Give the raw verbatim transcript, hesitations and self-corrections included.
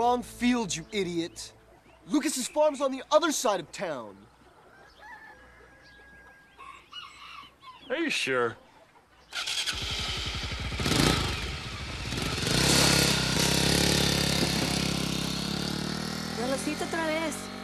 wrong field, you idiot. Lucas's farm's on the other side of town. Are you sure? Velocito otra vez.